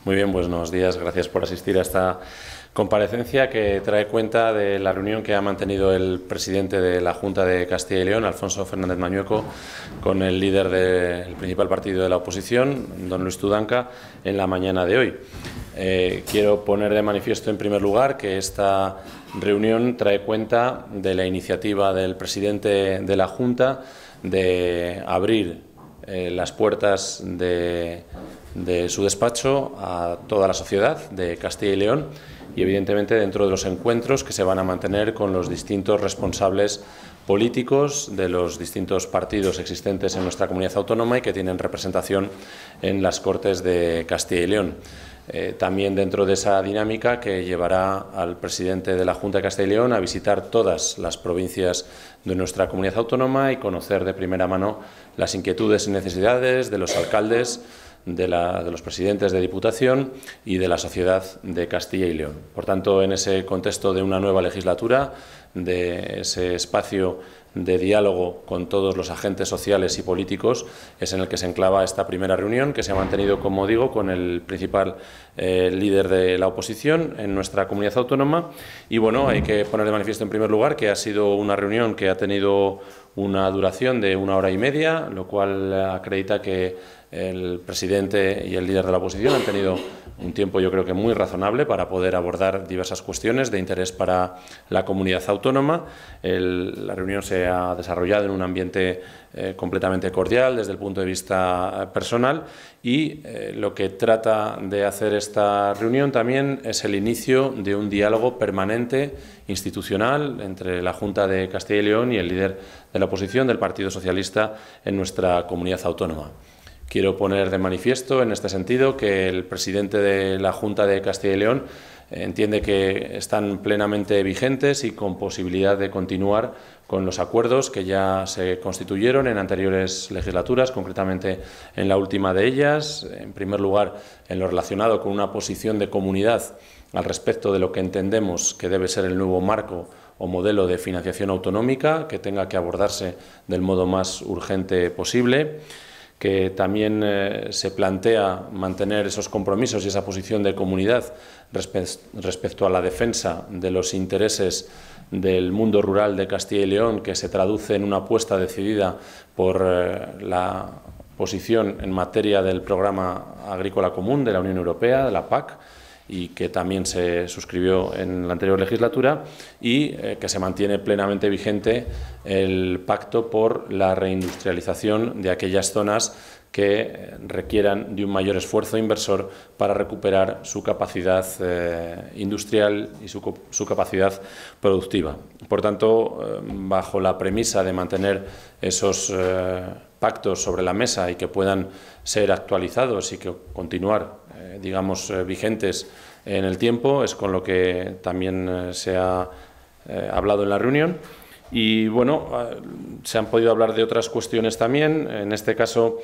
Muy bien, buenos días. Gracias por asistir a esta comparecencia que trae cuenta de la reunión que ha mantenido el presidente de la Junta de Castilla y León, Alfonso Fernández Mañueco, con el líder del principal partido de la oposición, don Luis Tudanca, en la mañana de hoy. Quiero poner de manifiesto, en primer lugar, que esta reunión trae cuenta de la iniciativa del presidente de la Junta de abrir las puertas de su despacho a toda la sociedad de Castilla y León y, evidentemente, dentro de los encuentros que se van a mantener con los distintos responsables políticos de los distintos partidos existentes en nuestra comunidad autónoma y que tienen representación en las Cortes de Castilla y León. También dentro de esa dinámica que llevará al presidente de la Junta de Castilla y León a visitar todas las provincias de nuestra comunidad autónoma y conocer de primera mano las inquietudes y necesidades de los alcaldes, de los presidentes de Diputación y de la sociedad de Castilla y León. Por tanto, en ese contexto de una nueva legislatura, de ese espacio de diálogo con todos los agentes sociales y políticos, es en el que se enclava esta primera reunión, que se ha mantenido, como digo, con el principal líder de la oposición en nuestra comunidad autónoma. Y bueno, hay que poner de manifiesto, en primer lugar, que ha sido una reunión que ha tenido una duración de 1 hora y media, lo cual acredita que el presidente y el líder de la oposición han tenido un tiempo, yo creo que muy razonable, para poder abordar diversas cuestiones de interés para la comunidad autónoma. La reunión se ha desarrollado en un ambiente completamente cordial desde el punto de vista personal y lo que trata de hacer esta reunión también es el inicio de un diálogo permanente institucional entre la Junta de Castilla y León y el líder de la oposición del Partido Socialista en nuestra comunidad autónoma. Quiero poner de manifiesto, en este sentido, que el presidente de la Junta de Castilla y León entiende que están plenamente vigentes y con posibilidad de continuar con los acuerdos que ya se constituyeron en anteriores legislaturas, concretamente en la última de ellas. En primer lugar, en lo relacionado con una posición de comunidad al respecto de lo que entendemos que debe ser el nuevo marco o modelo de financiación autonómica, que tenga que abordarse del modo más urgente posible, que también se plantea mantener esos compromisos y esa posición de comunidad respecto a la defensa de los intereses del mundo rural de Castilla y León, que se traduce en una apuesta decidida por la posición en materia del Programa Agrícola Común de la Unión Europea, de la PAC, y que también se suscribió en la anterior legislatura, y que se mantiene plenamente vigente el pacto por la reindustrialización de aquellas zonas que requieran de un mayor esfuerzo inversor para recuperar su capacidad industrial y su capacidad productiva. Por tanto, bajo la premisa de mantener esos pactos sobre la mesa y que puedan ser actualizados y que continuar digamos, vigentes en el tiempo, es con lo que también se ha hablado en la reunión. Y bueno, se han podido hablar de otras cuestiones también. En este caso,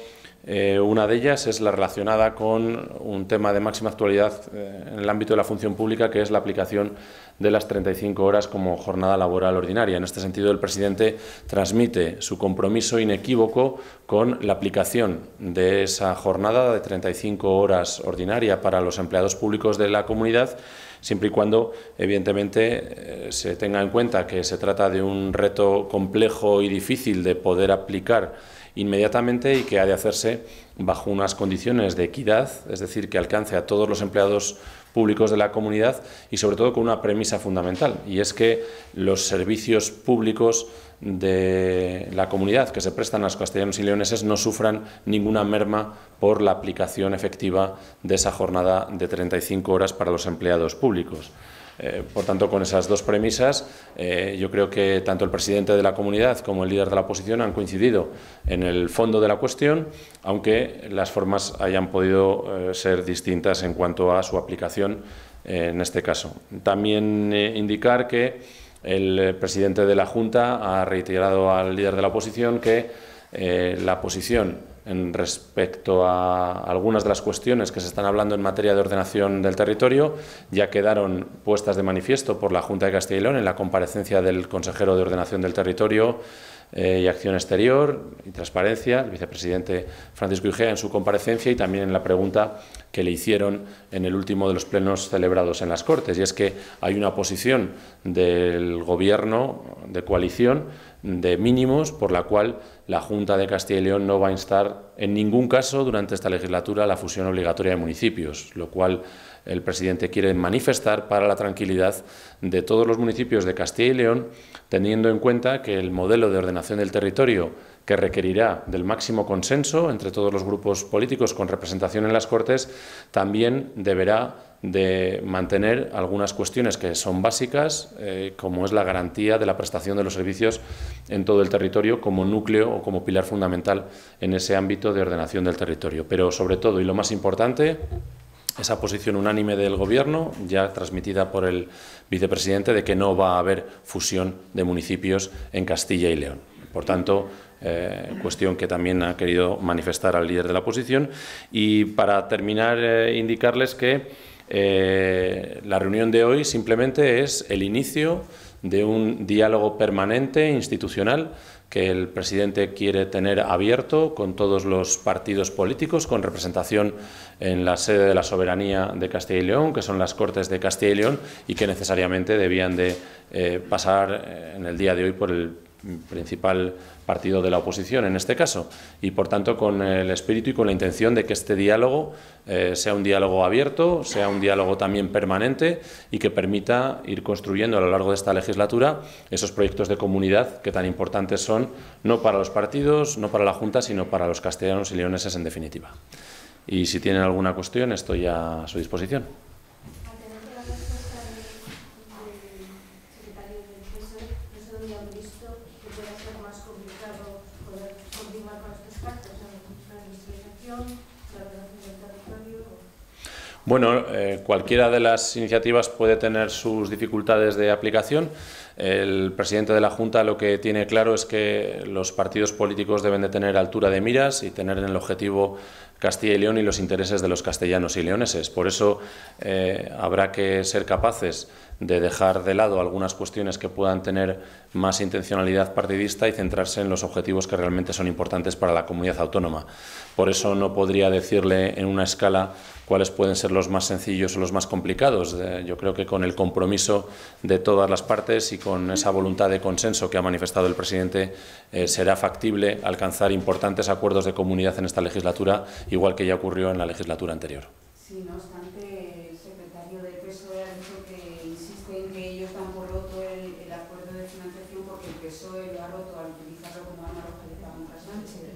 una de ellas es la relacionada con un tema de máxima actualidad en el ámbito de la función pública, que es la aplicación de las 35 horas como jornada laboral ordinaria. En este sentido, el presidente transmite su compromiso inequívoco con la aplicación de esa jornada de 35 horas ordinaria para los empleados públicos de la comunidad, siempre y cuando, evidentemente, se tenga en cuenta que se trata de un reto complejo y difícil de poder aplicar inmediatamente y que ha de hacerse bajo unas condiciones de equidad, es decir, que alcance a todos los empleados públicos de la comunidad y, sobre todo, con una premisa fundamental, y es que los servicios públicos de la comunidad que se prestan a los castellanos y leoneses no sufran ninguna merma por la aplicación efectiva de esa jornada de 35 horas para los empleados públicos. Por tanto, con esas dos premisas, yo creo que tanto el presidente de la comunidad como el líder de la oposición han coincidido en el fondo de la cuestión, aunque las formas hayan podido ser distintas en cuanto a su aplicación en este caso. También indicar que el presidente de la Junta ha reiterado al líder de la oposición que la posición en respecto a algunas de las cuestiones que se están hablando en materia de ordenación del territorio ya quedaron puestas de manifiesto por la Junta de Castilla y León en la comparecencia del consejero de Ordenación del Territorio, y Acción Exterior y Transparencia, el vicepresidente Francisco Igea, en su comparecencia y también en la pregunta que le hicieron en el último de los plenos celebrados en las Cortes. Y es que hay una posición del Gobierno de coalición de mínimos por la cual la Junta de Castilla y León no va a instar en ningún caso durante esta legislatura la fusión obligatoria de municipios, lo cual el presidente quiere manifestar para la tranquilidad de todos los municipios de Castilla y León, teniendo en cuenta que el modelo de ordenación del territorio, que requerirá del máximo consenso entre todos los grupos políticos con representación en las Cortes, también deberá de mantener algunas cuestiones que son básicas, como es la garantía de la prestación de los servicios en todo el territorio como núcleo o como pilar fundamental en ese ámbito de ordenación del territorio. Pero sobre todo, y lo más importante, esa posición unánime del Gobierno, ya transmitida por el vicepresidente, de que no va a haber fusión de municipios en Castilla y León. Por tanto, cuestión que también ha querido manifestar al líder de la oposición. Y para terminar, indicarles que la reunión de hoy simplemente es el inicio de un diálogo permanente institucional que el presidente quiere tener abierto con todos los partidos políticos, con representación en la sede de la soberanía de Castilla y León, que son las Cortes de Castilla y León, y que necesariamente debían de pasar en el día de hoy por el principal partido de la oposición en este caso, y por tanto con el espíritu y con la intención de que este diálogo sea un diálogo abierto, sea un diálogo también permanente y que permita ir construyendo a lo largo de esta legislatura esos proyectos de comunidad que tan importantes son, no para los partidos, no para la Junta, sino para los castellanos y leoneses en definitiva. Y si tienen alguna cuestión, estoy a su disposición. Bueno, cualquiera de las iniciativas puede tener sus dificultades de aplicación. El presidente de la Junta lo que tiene claro es que los partidos políticos deben de tener altura de miras y tener en el objetivo Castilla y León y los intereses de los castellanos y leoneses. Por eso habrá que ser capaces de dejar de lado algunas cuestiones que puedan tener más intencionalidad partidista y centrarse en los objetivos que realmente son importantes para la comunidad autónoma. Por eso no podría decirle en una escala cuáles pueden ser los más sencillos o los más complicados. Yo creo que con el compromiso de todas las partes y con esa voluntad de consenso que ha manifestado el presidente será factible alcanzar importantes acuerdos de comunidad en esta legislatura, igual que ya ocurrió en la legislatura anterior. Sí, no obstante, el secretario del PSOE ha dicho que insiste en que ellos dan por roto el acuerdo de financiación porque el PSOE lo ha roto al utilizarlo como arma arrojadiza contra Sánchez.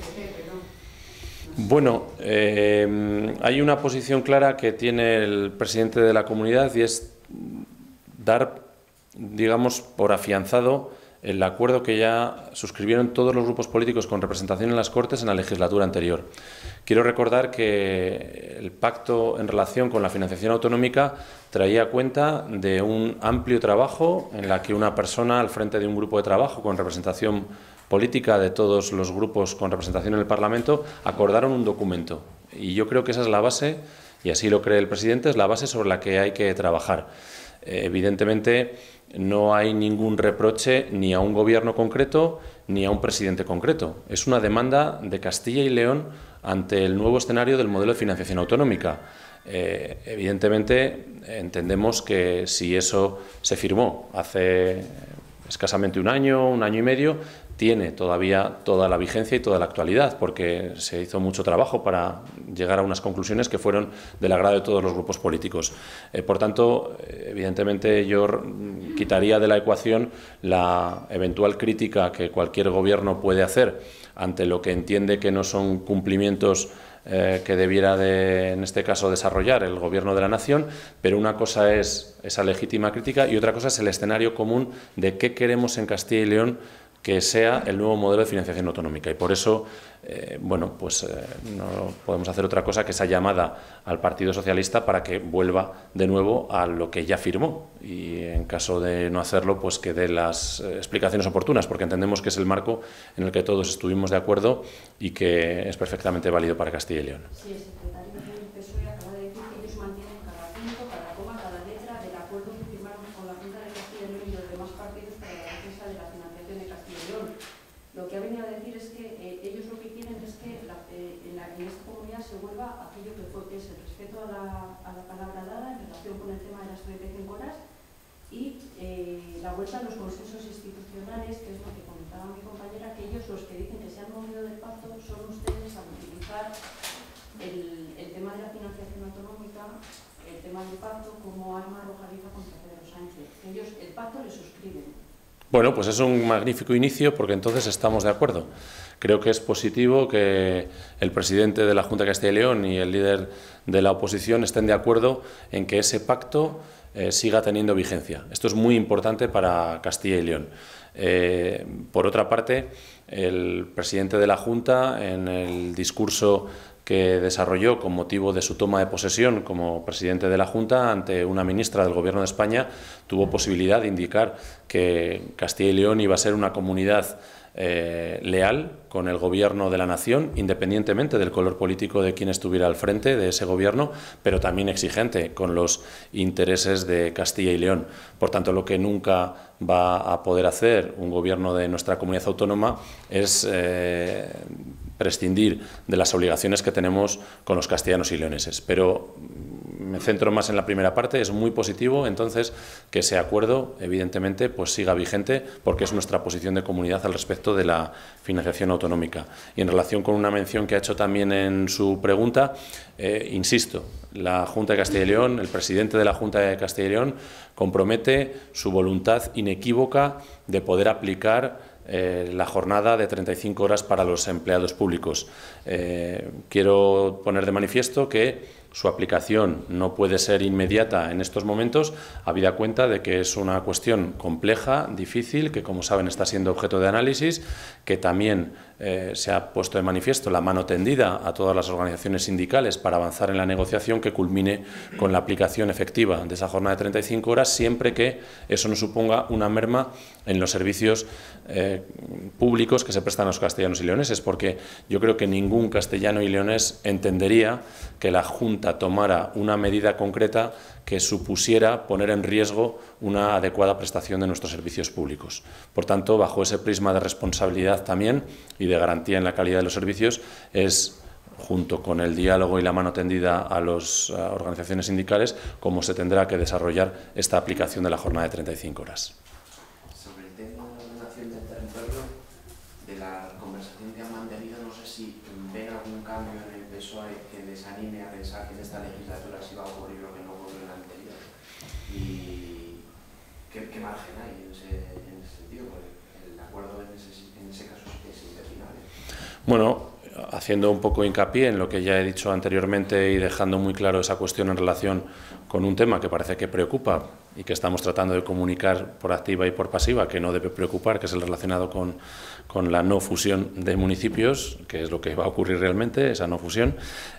Bueno, hay una posición clara que tiene el presidente de la comunidad y es dar, digamos, por afianzado el acuerdo que ya suscribieron todos los grupos políticos con representación en las Cortes en la legislatura anterior. Quiero recordar que el pacto en relación con la financiación autonómica traía cuenta de un amplio trabajo en la que una persona al frente de un grupo de trabajo con representación política de todos los grupos con representación en el Parlamento acordaron un documento. Y yo creo que esa es la base, y así lo cree el presidente, es la base sobre la que hay que trabajar. Evidentemente, no hay ningún reproche ni a un gobierno concreto ni a un presidente concreto. Es una demanda de Castilla y León ante el nuevo escenario del modelo de financiación autonómica. Evidentemente, entendemos que si eso se firmó hace escasamente un año y medio, tiene todavía toda la vigencia y toda la actualidad, porque se hizo mucho trabajo para llegar a unas conclusiones que fueron del agrado de todos los grupos políticos. Por tanto, evidentemente yo quitaría de la ecuación la eventual crítica que cualquier gobierno puede hacer ante lo que entiende que no son cumplimientos que debiera, en este caso, desarrollar el Gobierno de la Nación, pero una cosa es esa legítima crítica y otra cosa es el escenario común de qué queremos en Castilla y León que sea el nuevo modelo de financiación autonómica. Y por eso, bueno, pues no podemos hacer otra cosa que esa llamada al Partido Socialista para que vuelva de nuevo a lo que ya firmó y, en caso de no hacerlo, pues que dé las explicaciones oportunas, porque entendemos que es el marco en el que todos estuvimos de acuerdo y que es perfectamente válido para Castilla y León. Sí, el secretario del PSOE acaba de decir que ellos mantienen cada punto, cada coma, cada letra del acuerdo que firmaron con la Junta de Castilla y León y los demás partidos para la defensa de la financiación de Castilla y León. a decir es que ellos lo que quieren es que en esta comunidad se vuelva aquello que fue, que es el respeto a la palabra dada en relación con el tema de las 35 horas y la vuelta a los consensos institucionales, que es lo que comentaba mi compañera, que ellos los que dicen que se han movido del pacto son ustedes al utilizar el tema de la financiación autonómica, el tema del pacto como arma arrojadiza contra Pedro Sánchez. Ellos el pacto le suscriben. Bueno, pues es un magnífico inicio porque entonces estamos de acuerdo. Creo que es positivo que el presidente de la Junta de Castilla y León y el líder de la oposición estén de acuerdo en que ese pacto siga teniendo vigencia. Esto es muy importante para Castilla y León. Por otra parte, el presidente de la Junta, en el discurso que desarrolló con motivo de su toma de posesión como presidente de la Junta ante una ministra del Gobierno de España, tuvo posibilidad de indicar que Castilla y León iba a ser una comunidad leal con el Gobierno de la Nación, independientemente del color político de quien estuviera al frente de ese Gobierno, pero también exigente con los intereses de Castilla y León. Por tanto, lo que nunca va a poder hacer un Gobierno de nuestra comunidad autónoma es prescindir de las obligaciones que tenemos con los castellanos y leoneses. Pero me centro más en la primera parte. Es muy positivo, entonces, que ese acuerdo, evidentemente, pues siga vigente, porque es nuestra posición de comunidad al respecto de la financiación autonómica. Y en relación con una mención que ha hecho también en su pregunta, insisto, la Junta de Castilla y León, el presidente de la Junta de Castilla y León, compromete su voluntad inequívoca de poder aplicar la jornada de 35 horas para los empleados públicos. Quiero poner de manifiesto que su aplicación no puede ser inmediata en estos momentos, habida cuenta de que es una cuestión compleja, difícil, que como saben está siendo objeto de análisis, que también se ha puesto de manifiesto la mano tendida a todas las organizaciones sindicales para avanzar en la negociación que culmine con la aplicación efectiva de esa jornada de 35 horas, siempre que eso no suponga una merma en los servicios públicos que se prestan a los castellanos y leoneses, porque yo creo que ningún castellano y leonés entendería que la Junta tomara una medida concreta que supusiera poner en riesgo una adecuada prestación de nuestros servicios públicos. Por tanto, bajo ese prisma de responsabilidad también y de garantía en la calidad de los servicios, es, junto con el diálogo y la mano tendida a las organizaciones sindicales, como se tendrá que desarrollar esta aplicación de la jornada de 35 horas. Sobre el tema de la ordenación del territorio, de la conversación que han mantenido, no sé si ven algún cambio en el PSOE que les anime a pensar que en esta legislatura sí va a ocurrir lo que no ocurrió en la anterior. ¿Y qué margen hay en ese sentido? Porque el acuerdo en ese caso sí que es interminable. Bueno, haciendo un poco hincapié en lo que ya he dicho anteriormente y dejando muy claro esa cuestión en relación con un tema que parece que preocupa y que estamos tratando de comunicar por activa y por pasiva, que no debe preocupar, que es el relacionado con la no fusión de municipios, que es lo que va a ocurrir realmente, esa no fusión.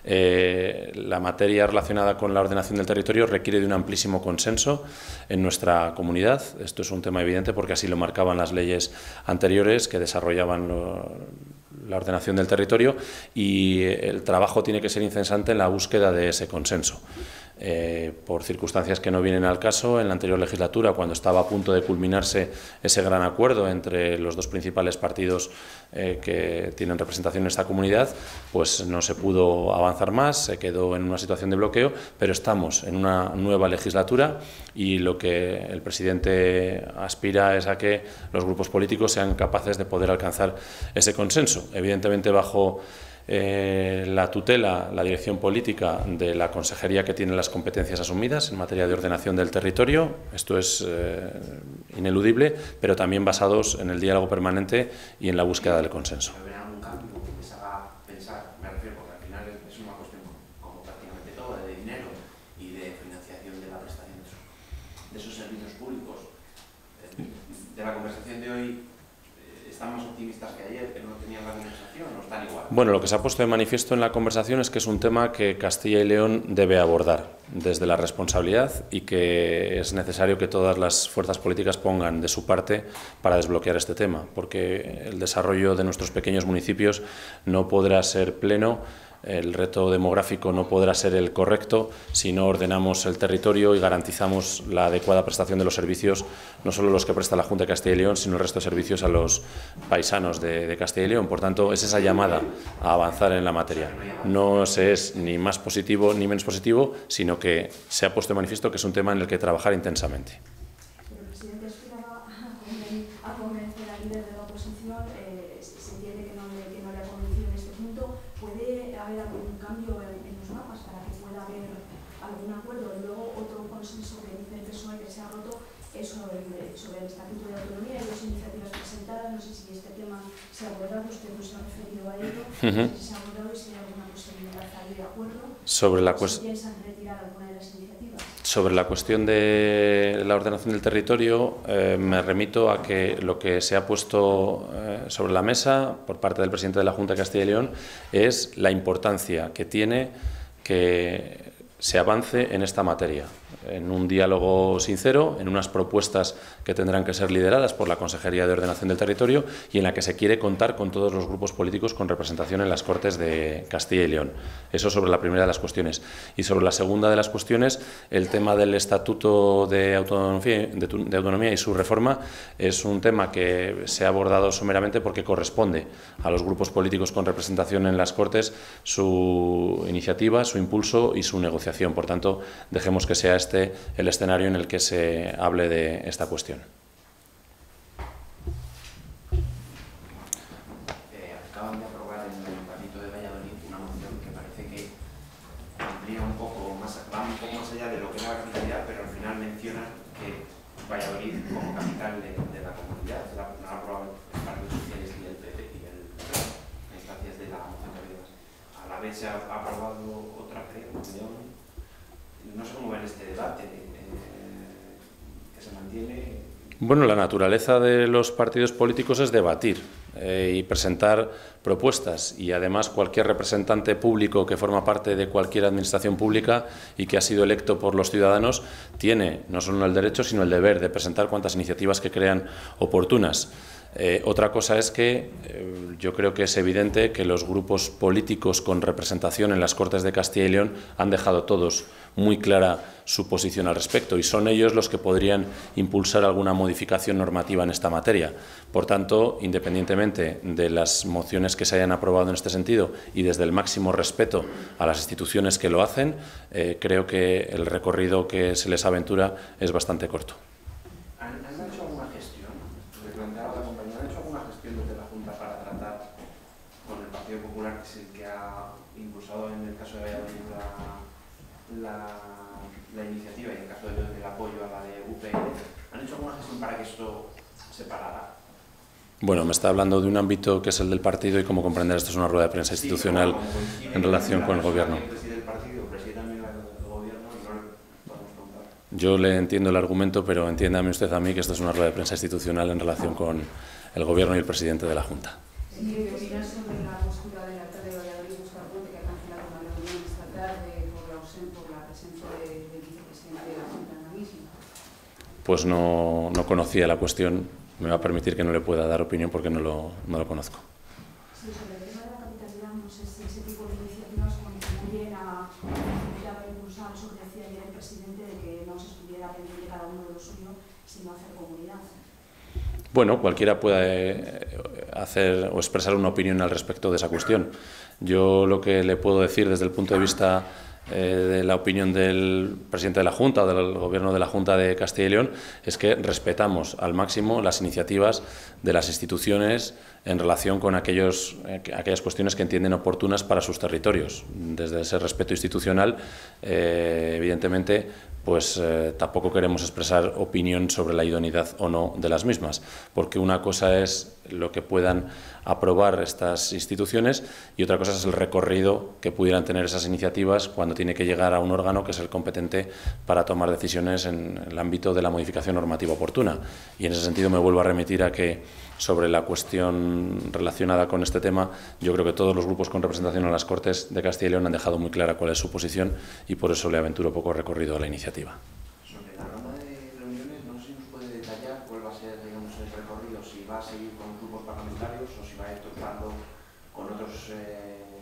La materia relacionada con la ordenación del territorio requiere de un amplísimo consenso en nuestra comunidad. Esto es un tema evidente porque así lo marcaban las leyes anteriores que desarrollaban la ordenación del territorio, y el trabajo tiene que ser incesante en la búsqueda de ese consenso. Por circunstancias que no vienen al caso, en la anterior legislatura, cuando estaba a punto de culminarse ese gran acuerdo entre los dos principales partidos que tienen representación en esta comunidad, pues no se pudo avanzar más, se quedó en una situación de bloqueo, pero estamos en una nueva legislatura y lo que el presidente aspira es a que los grupos políticos sean capaces de poder alcanzar ese consenso, evidentemente bajo la tutela, la dirección política de la consejería que tiene las competencias asumidas en materia de ordenación del territorio. Esto es ineludible, pero también basados en el diálogo permanente y en la búsqueda del consenso. ¿Habrá algún cambio que les haga pensar? Me refiero, porque al final es una cuestión, como prácticamente todo, de dinero y de financiación de la prestación de esos servicios públicos. De la conversación de hoy, ¿están más optimistas que ayer, que no tenían la conversación, o están igual? Bueno, lo que se ha puesto de manifiesto en la conversación es que es un tema que Castilla y León debe abordar desde la responsabilidad y que es necesario que todas las fuerzas políticas pongan de su parte para desbloquear este tema, porque el desarrollo de nuestros pequeños municipios no podrá ser pleno el reto demográfico no podrá ser el correcto si no ordenamos el territorio y garantizamos la adecuada prestación de los servicios, no solo los que presta la Junta de Castilla y León, sino el resto de servicios a los paisanos de Castilla y León. Por tanto, es esa llamada a avanzar en la materia. No se es ni más positivo ni menos positivo, sino que se ha puesto de manifiesto que es un tema en el que trabajar intensamente. El presidente esperaba a convencer al líder de la oposición, se entiende que no le ha convencido en este punto. ¿Puede haber algún cambio en los mapas para que pueda haber algún acuerdo? Y luego otro consenso que dice el PSOE que se ha roto es sobre el Estatuto de Autonomía y las iniciativas presentadas. No sé si este tema se ha abordado, usted no se ha referido a ello, si se ha abordado y si hay alguna posibilidad de acuerdo. Si piensan retirar alguna de las iniciativas. Sobre la cuestión de la ordenación del territorio, me remito a que lo que se ha puesto sobre la mesa por parte del presidente de la Junta de Castilla y León es la importancia que tiene que se avance en esta materia, en un diálogo sincero, en unas propuestas que tendrán que ser lideradas por la Consejería de Ordenación del Territorio y en la que se quiere contar con todos los grupos políticos con representación en las Cortes de Castilla y León. Eso sobre la primera de las cuestiones. Y sobre la segunda de las cuestiones, el tema del Estatuto de Autonomía y su reforma es un tema que se ha abordado someramente porque corresponde a los grupos políticos con representación en las Cortes su iniciativa, su impulso y su negociación. Por tanto, dejemos que sea este el escenario en el que se hable de esta cuestión. Acaban de aprobar en el Ayuntamiento de Valladolid una moción que parece que amplía un poco más, va un poco más allá de lo que es la capitalidad, pero al final menciona que Valladolid como capital de la comunidad la ha aprobado el Partido Socialista y el PP a instancias de la moción que había. A la vez se ha aprobado otra moción. No sé cómo ven este debate que se mantiene. Bueno, la naturaleza de los partidos políticos es debatir y presentar propuestas, y además cualquier representante público que forma parte de cualquier administración pública y que ha sido electo por los ciudadanos tiene no solo el derecho sino el deber de presentar cuantas iniciativas que crean oportunas. Otra cosa es que yo creo que es evidente que los grupos políticos con representación en las Cortes de Castilla y León han dejado todos muy clara su posición al respecto y son ellos los que podrían impulsar alguna modificación normativa en esta materia. Por tanto, independientemente de las mociones que se hayan aprobado en este sentido y desde el máximo respeto a las instituciones que lo hacen, creo que el recorrido que se les aventura es bastante corto. ¿Han hecho alguna gestión? Le planteaba la compañía, ¿han hecho alguna gestión desde la Junta para tratar con el Partido Popular, que es el que ha impulsado en el caso de Valladolid la iniciativa y en el caso de el apoyo a la de UPN? ¿Han hecho alguna gestión para que esto se parara? Bueno, me está hablando de un ámbito que es el del partido y, como comprender, esto es una rueda de prensa institucional en relación con el Gobierno. Yo le entiendo el argumento, pero entiéndame usted a mí que esto es una rueda de prensa institucional en relación con el Gobierno y el presidente de la Junta. ¿Qué opinas sobre la postura del alcalde de Valladolid, Óscar Puente, que ha cancelado una reunión esta tarde por la presencia del vicepresidente de la Junta en la misma? Pues no conocía la cuestión. Me va a permitir que no le pueda dar opinión porque no lo conozco. Sí, sobre el tema de la capitalidad, no sé si ese tipo de iniciativas contribuyen a impulsar eso que decía ayer el presidente, de que no se estuviera pendiente cada uno de lo suyo, sino hacer comunidad. Bueno, cualquiera puede hacer o expresar una opinión al respecto de esa cuestión. Yo lo que le puedo decir desde el punto de vista de la opinión del presidente de la Junta o del Gobierno de la Junta de Castilla y León es que respetamos al máximo las iniciativas de las instituciones en relación con aquellas cuestiones que entienden oportunas para sus territorios. Desde ese respeto institucional, evidentemente, pues tampoco queremos expresar opinión sobre la idoneidad o no de las mismas, porque una cosa es lo que puedan aprobar estas instituciones y otra cosa es el recorrido que pudieran tener esas iniciativas cuando tiene que llegar a un órgano que es el competente para tomar decisiones en el ámbito de la modificación normativa oportuna. Y en ese sentido me vuelvo a remitir a que sobre la cuestión relacionada con este tema, yo creo que todos los grupos con representación en las Cortes de Castilla y León han dejado muy clara cuál es su posición y por eso le aventuro poco recorrido a la iniciativa. Sobre la ronda de reuniones, no sé si nos puede detallar cuál va a ser, digamos, el recorrido, si va a seguir con grupos parlamentarios o si va a ir tocando con otros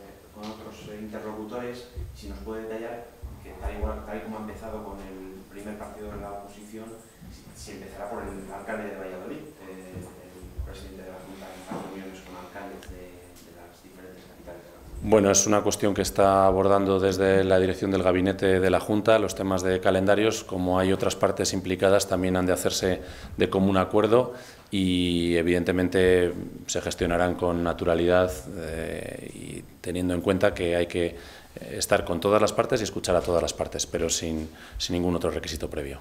otros interlocutores, si nos puede detallar, que tal y como ha empezado con el primer partido de la oposición, si empezará por el alcalde de Valladolid, el presidente de la Junta, en reuniones con alcaldes de las diferentes capitales de la Junta. Bueno, es una cuestión que está abordando desde la dirección del gabinete de la Junta. Los temas de calendarios, como hay otras partes implicadas, también han de hacerse de común acuerdo y evidentemente se gestionarán con naturalidad y teniendo en cuenta que hay que estar con todas las partes y escuchar a todas las partes, pero sin ningún otro requisito previo.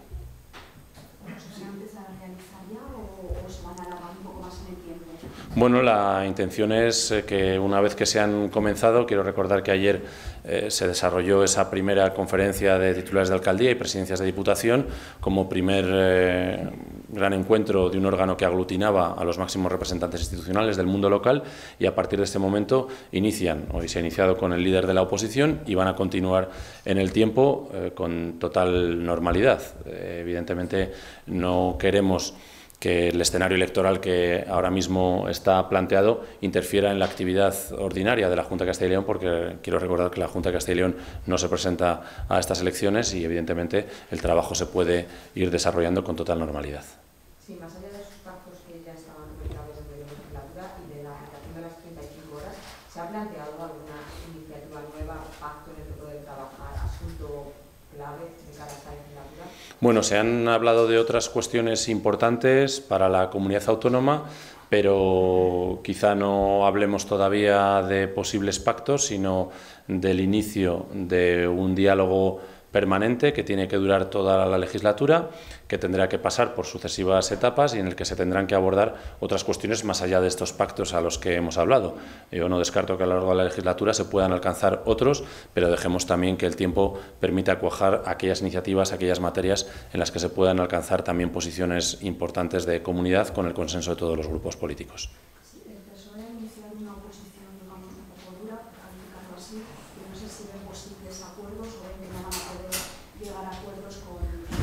Bueno, la intención es que una vez que se han comenzado, quiero recordar que ayer se desarrolló esa primera conferencia de titulares de alcaldía y presidencias de diputación como primer gran encuentro de un órgano que aglutinaba a los máximos representantes institucionales del mundo local y a partir de este momento hoy se ha iniciado con el líder de la oposición y van a continuar en el tiempo con total normalidad. Evidentemente no queremos que el escenario electoral que ahora mismo está planteado interfiera en la actividad ordinaria de la Junta de Castilla y León, porque quiero recordar que la Junta de Castilla y León no se presenta a estas elecciones y evidentemente el trabajo se puede ir desarrollando con total normalidad. Sí, más allá de esos pactos que ya estaban publicados desde la legislatura y de la aplicación de las 35 horas, ¿se ha planteado alguna iniciativa nueva, pacto en el que poder trabajar, asunto clave de cara a esta legislatura? Bueno, se han hablado de otras cuestiones importantes para la comunidad autónoma, pero quizá no hablemos todavía de posibles pactos, sino del inicio de un diálogo permanente que tiene que durar toda la legislatura, que tendrá que pasar por sucesivas etapas y en el que se tendrán que abordar otras cuestiones más allá de estos pactos a los que hemos hablado. Yo no descarto que a lo largo de la legislatura se puedan alcanzar otros, pero dejemos también que el tiempo permita cuajar aquellas iniciativas, aquellas materias en las que se puedan alcanzar también posiciones importantes de comunidad con el consenso de todos los grupos políticos. El PSOE ha iniciado una oposición, digamos, un poco dura, por calificarlo así, y no sé si ven posibles acuerdos o ven que no van a poder llegar a acuerdos con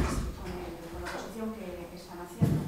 la oposición que están haciendo.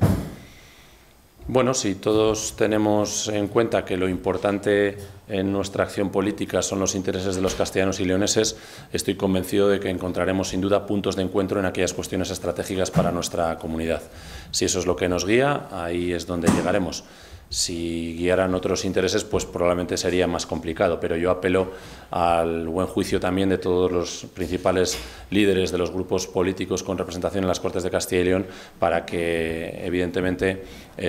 Bueno, si todos tenemos en cuenta que lo importante en nuestra acción política son los intereses de los castellanos y leoneses, estoy convencido de que encontraremos sin duda puntos de encuentro en aquellas cuestiones estratégicas para nuestra comunidad. Si eso es lo que nos guía, ahí es donde llegaremos. Si guiaran otros intereses, pues probablemente sería más complicado, pero yo apelo al buen juicio también de todos los principales líderes de los grupos políticos con representación en las Cortes de Castilla y León para que, evidentemente,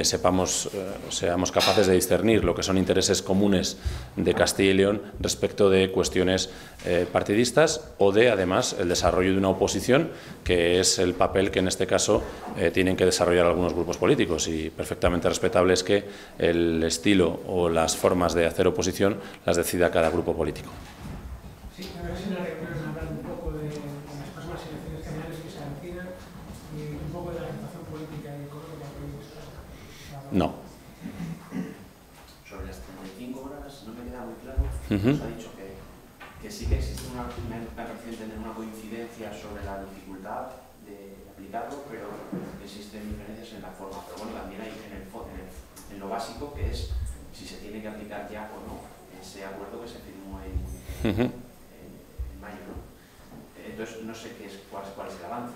seamos capaces de discernir lo que son intereses comunes de Castilla y León respecto de cuestiones partidistas o de, además, el desarrollo de una oposición, que es el papel que en este caso tienen que desarrollar algunos grupos políticos, y perfectamente respetable es que el estilo o las formas de hacer oposición las decida cada grupo político. Sí, a ver si en la reunión hablar un poco de las próximas elecciones generales que se avecinan y un poco de la situación política y económica que hoy está. No. Sobre las 35 horas no me queda muy claro. Nos ha dicho que sí que existe me parece tener una coincidencia sobre la dificultad de aplicarlo, pero existen diferencias en la forma. Pero bueno, también hay en lo básico, que es si se tiene que aplicar ya o no ese acuerdo que se firmó en mayo, ¿no? Entonces no sé cuál es el avance,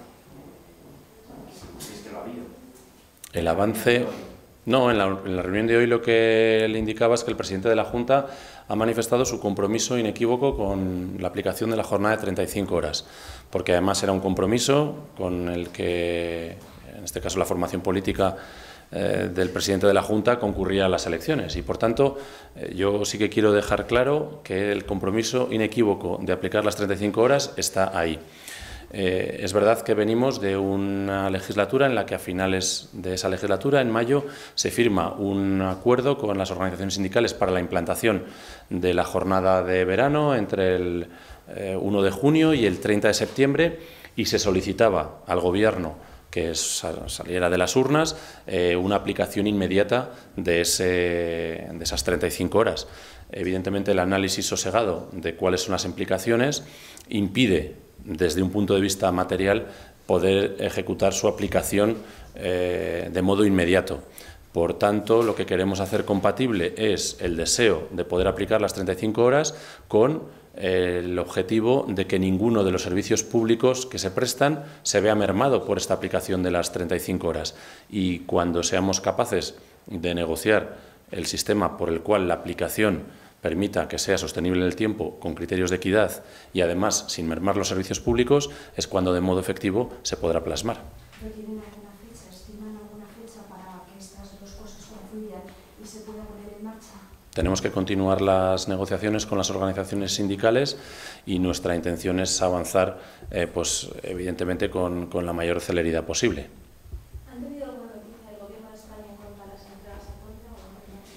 si es que lo ha habido. El avance... No, en la reunión de hoy lo que le indicaba es que el presidente de la Junta ha manifestado su compromiso inequívoco con la aplicación de la jornada de 35 horas, porque además era un compromiso con el que, en este caso, la formación política del presidente de la Junta concurría a las elecciones y, por tanto, yo sí que quiero dejar claro que el compromiso inequívoco de aplicar las 35 horas está ahí. Es verdad que venimos de una legislatura en la que a finales de esa legislatura, en mayo, se firma un acuerdo con las organizaciones sindicales para la implantación de la jornada de verano entre el 1 de junio y el 30 de septiembre y se solicitaba al Gobierno que saliera de las urnas una aplicación inmediata de esas 35 horas. Evidentemente, el análisis sosegado de cuáles son las implicaciones impide, desde un punto de vista material, poder ejecutar su aplicación de modo inmediato. Por tanto, lo que queremos hacer compatible es el deseo de poder aplicar las 35 horas con el objetivo de que ninguno de los servicios públicos que se prestan se vea mermado por esta aplicación de las 35 horas. Y cuando seamos capaces de negociar el sistema por el cual la aplicación permita que sea sostenible en el tiempo, con criterios de equidad y además sin mermar los servicios públicos, es cuando de modo efectivo se podrá plasmar. ¿Tienen alguna fecha? ¿Estiman alguna fecha para que estas dos cosas confluyan y se pueda poner en marcha? Tenemos que continuar las negociaciones con las organizaciones sindicales y nuestra intención es avanzar, pues, evidentemente, con la mayor celeridad posible. ¿Han tenido alguna noticia del Gobierno de España en cuanto a las entradas a cuenta o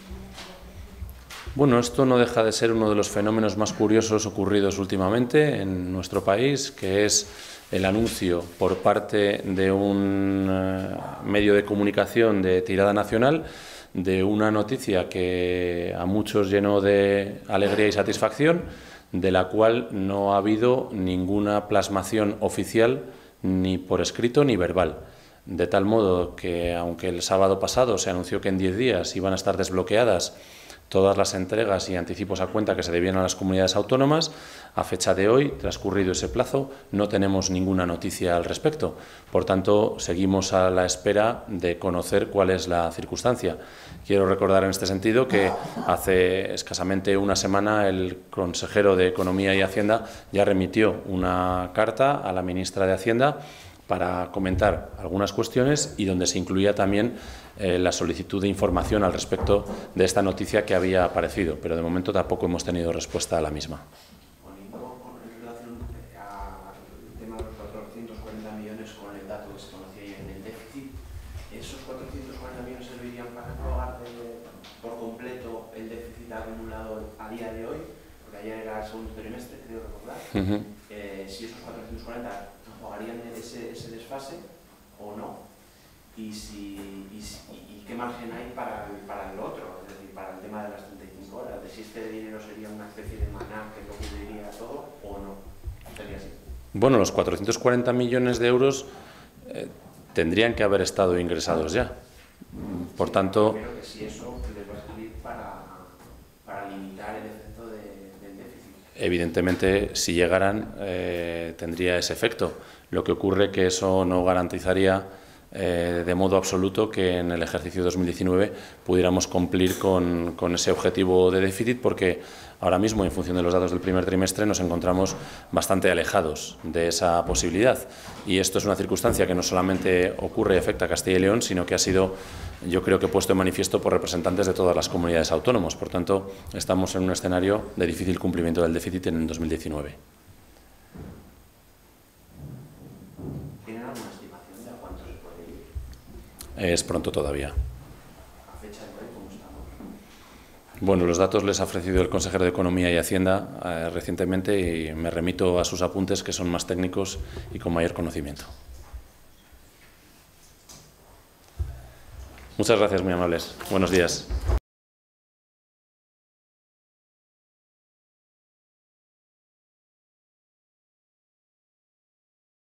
no? Bueno, esto no deja de ser uno de los fenómenos más curiosos ocurridos últimamente en nuestro país, que es el anuncio por parte de un medio de comunicación de tirada nacional de una noticia que a muchos llenó de alegría y satisfacción, de la cual no ha habido ninguna plasmación oficial ni por escrito ni verbal. De tal modo que, aunque el sábado pasado se anunció que en 10 días iban a estar desbloqueadas todas las entregas y anticipos a cuenta que se debían a las comunidades autónomas, a fecha de hoy, transcurrido ese plazo, no tenemos ninguna noticia al respecto. Por tanto, seguimos a la espera de conocer cuál es la circunstancia. Quiero recordar en este sentido que hace escasamente una semana el consejero de Economía y Hacienda ya remitió una carta a la ministra de Hacienda para comentar algunas cuestiones y donde se incluía también la solicitud de información al respecto de esta noticia que había aparecido, pero de momento tampoco hemos tenido respuesta a la misma. Poniendo en relación al tema de los 440 millones con el dato que se conocía ayer en el déficit, ¿esos 440 millones servirían para pagar por completo el déficit acumulado a día de hoy? Porque ayer era el segundo trimestre, creo recordar. Si esos 440 pagarían ese desfase o no, y qué margen hay para el otro, es decir, para el tema de las 35 horas, de si este dinero sería una especie de maná que lo cubriría todo o no, sería así. Bueno, los 440 millones de euros tendrían que haber estado ingresados ya. Por tanto, creo que si eso les va a servir para limitar el efecto del déficit. Evidentemente, si llegaran, tendría ese efecto. Lo que ocurre es que eso no garantizaría de modo absoluto que en el ejercicio 2019 pudiéramos cumplir con ese objetivo de déficit, porque ahora mismo, en función de los datos del primer trimestre, nos encontramos bastante alejados de esa posibilidad. Y esto es una circunstancia que no solamente ocurre y afecta a Castilla y León, sino que ha sido, yo creo que, puesto en manifiesto por representantes de todas las comunidades autónomas. Por tanto, estamos en un escenario de difícil cumplimiento del déficit en 2019. ¿Tienen alguna estimación de a cuánto se puede ir? Es pronto todavía. ¿A fecha de hoy cómo estamos? Bueno, los datos les ha ofrecido el consejero de Economía y Hacienda recientemente y me remito a sus apuntes, que son más técnicos y con mayor conocimiento. Muchas gracias, muy amables. Buenos días.